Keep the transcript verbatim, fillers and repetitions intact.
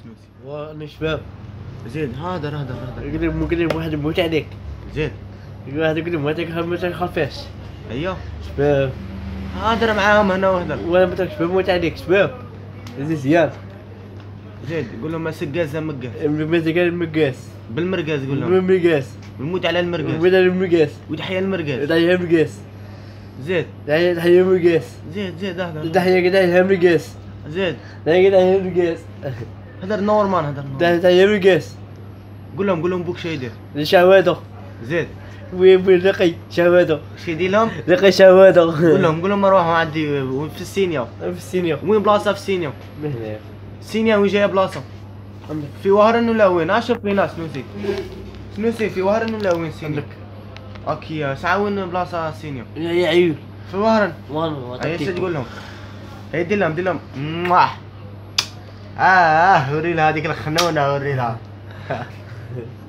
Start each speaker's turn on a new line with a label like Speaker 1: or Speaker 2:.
Speaker 1: سنوسي.
Speaker 2: وانا شباب.
Speaker 1: زيد هادر هادر هادر.
Speaker 2: يقول لي ممكن واحد يموت عليك.
Speaker 1: زيد
Speaker 2: يقول واحد يقول لي موت عليك ما تخافش.
Speaker 1: ايوه
Speaker 2: شباب.
Speaker 1: هادر معاهم هنا وهدر.
Speaker 2: وانا ما تخافش شباب موت عليك شباب. زيان.
Speaker 1: زيد قول لهم سقاز مقاس.
Speaker 2: مازال المقاس.
Speaker 1: بالمرقاس قول لهم.
Speaker 2: بالمقاس.
Speaker 1: ونموت على المرقاس.
Speaker 2: نموت على المقاس.
Speaker 1: وتحيا المرقاس.
Speaker 2: تحيا المقاس.
Speaker 1: زيد
Speaker 2: تحيا تحيا المقاس.
Speaker 1: زيد زيد هادر.
Speaker 2: تحيا تحيا المقاس.
Speaker 1: زيد
Speaker 2: تحيا تحيا المقاس.
Speaker 1: هدر نورمان هدر نورمان.
Speaker 2: تحيا المقاس.
Speaker 1: قول لهم قول لهم بوك شي يدير.
Speaker 2: شهوادو.
Speaker 1: زيد
Speaker 2: وين وين لقي شهوادو.
Speaker 1: شي يدير لهم.
Speaker 2: لقي شهوادو.
Speaker 1: قول لهم قول لهم نروحوا عندي في السينيا.
Speaker 2: في السينيو.
Speaker 1: وين بلاصه في السينيا؟
Speaker 2: من هنا.
Speaker 1: السينيا وين جايه بلاصه؟ في وهران ولا وين؟ اشوف فينا سنوسي. سنوسي في وهران ولا وين سينيا؟ اوكي ساعه وين بلاصه سينيا؟
Speaker 2: يا عيون.
Speaker 1: في وهران.
Speaker 2: والله
Speaker 1: ايش تقول لهم؟ هي دير لهم دير لهم مواه. اه اه وري لها هذيك الخنونه وري لها.